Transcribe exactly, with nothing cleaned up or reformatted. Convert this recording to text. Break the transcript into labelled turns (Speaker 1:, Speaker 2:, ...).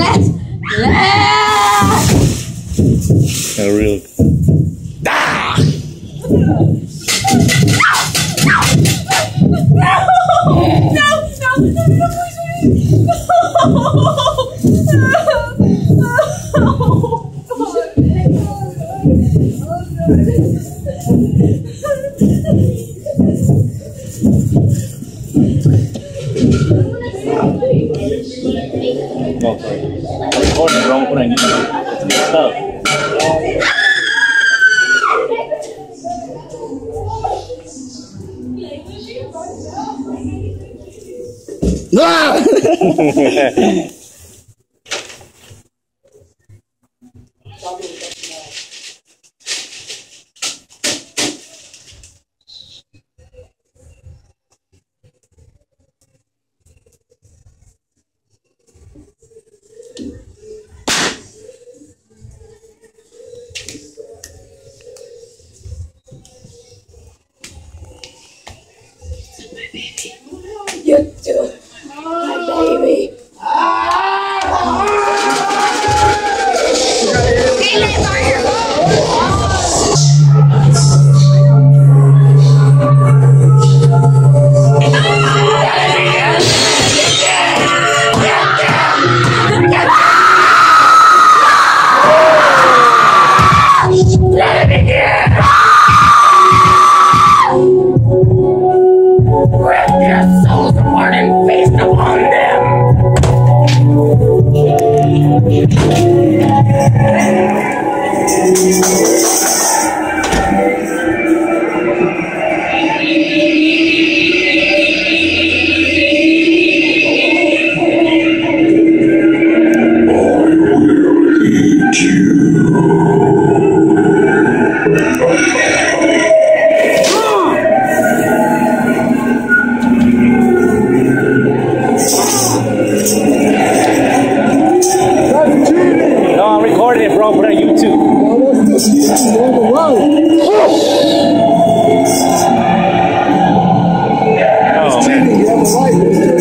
Speaker 1: Let's let's.
Speaker 2: A real.
Speaker 1: Ah! No! No! No! No! No! Please!
Speaker 2: No, sorry. I'm recording wrong when I need to stuff. Ah!
Speaker 1: You too, my baby. Let it begin! Rip their souls apart and feast upon them!
Speaker 2: Bro, put on YouTube.
Speaker 3: Oh, that's just you on the road.
Speaker 2: Oh, man.
Speaker 3: You have a light.